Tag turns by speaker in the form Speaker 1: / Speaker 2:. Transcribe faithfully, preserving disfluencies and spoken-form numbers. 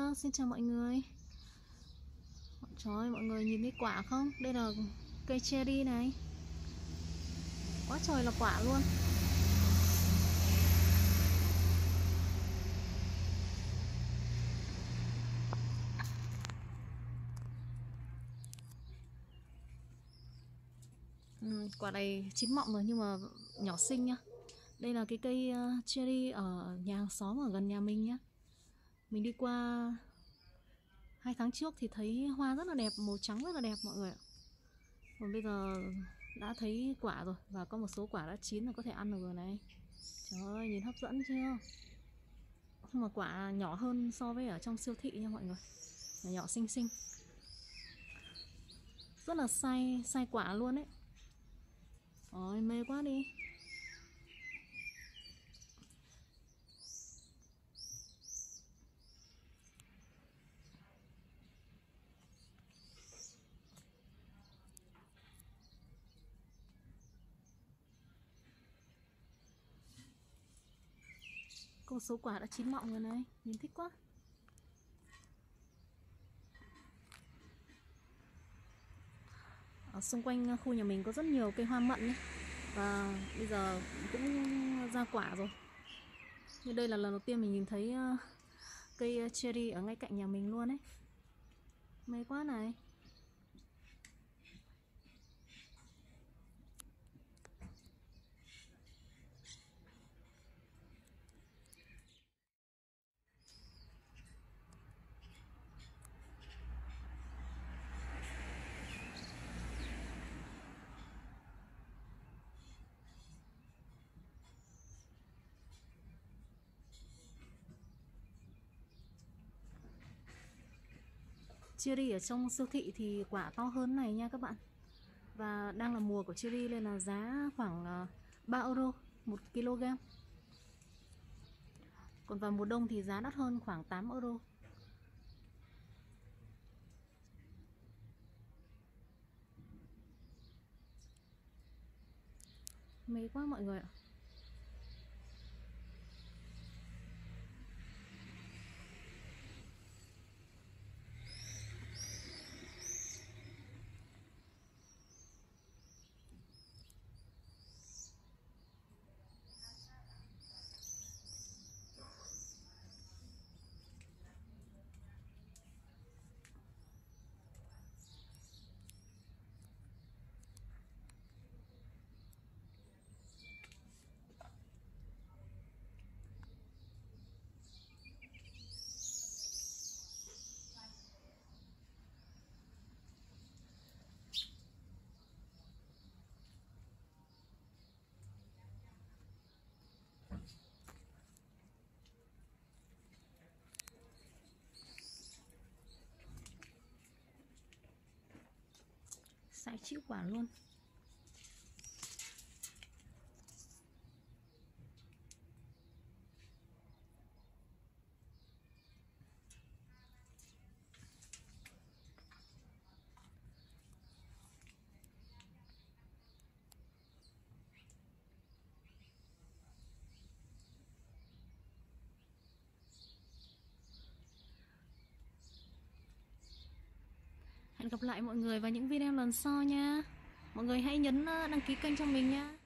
Speaker 1: Hello, xin chào mọi người. Trời ơi, mọi người nhìn thấy quả không? Đây là cây cherry này. Quá trời là quả luôn. Ừ, quả này chín mọng rồi nhưng mà nhỏ xinh nhá. Đây là cái cây uh, cherry ở nhà hàng xóm ở gần nhà mình nhá. Mình đi qua hai tháng trước thì thấy hoa rất là đẹp, màu trắng rất là đẹp mọi người ạ. Còn bây giờ đã thấy quả rồi và có một số quả đã chín rồi, có thể ăn được rồi này. Trời ơi, nhìn hấp dẫn chưa? Nhưng mà quả nhỏ hơn so với ở trong siêu thị nha mọi người. Nhỏ nhỏ xinh xinh. Rất là sai sai quả luôn ấy. Ôi mê quá đi. Có một số quả đã chín mọng rồi này, nhìn thích quá. Ở xung quanh khu nhà mình có rất nhiều cây hoa mận ấy. Và bây giờ cũng ra quả rồi. Như đây là lần đầu tiên mình nhìn thấy cây cherry ở ngay cạnh nhà mình luôn ấy. Mê quá này. Cherry ở trong siêu thị thì quả to hơn này nha các bạn. Và đang là mùa của cherry nên là giá khoảng ba euro một kg. Còn vào mùa đông thì giá đắt hơn khoảng tám euro. Mê quá mọi người ạ. Sải chịu quả luôn. Hẹn gặp lại mọi người vào những video lần sau nha. Mọi người hãy nhấn đăng ký kênh cho mình nha.